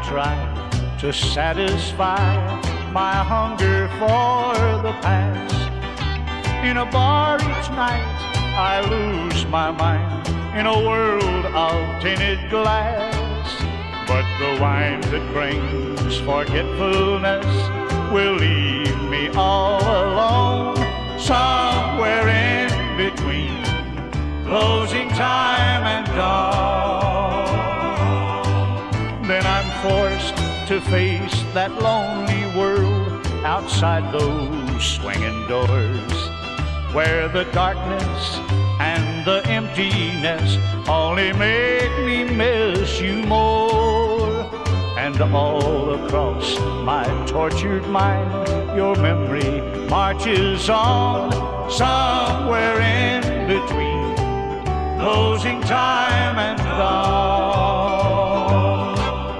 try to satisfy my hunger for the past. In a bar each night I lose my mind in a world of tinted glass. But the wine that brings forgetfulness will leave me all alone, somewhere in between closing time and dawn. Then I'm forced to face that lonely world outside those swinging doors, where the darkness and the emptiness only make me miss you more. And all across my tortured mind, your memory marches on, somewhere in between closing time and dawn.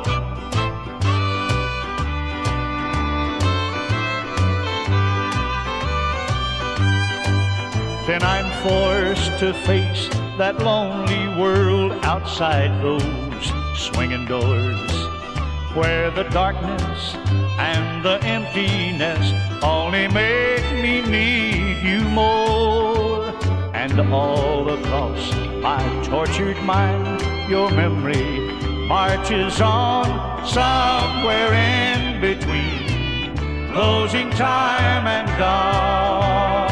Then I'm forced to face that lonely world outside those swinging doors, where the darkness and the emptiness only make me need you more. And all across my tortured mind, your memory marches on, somewhere in between closing time and dawn.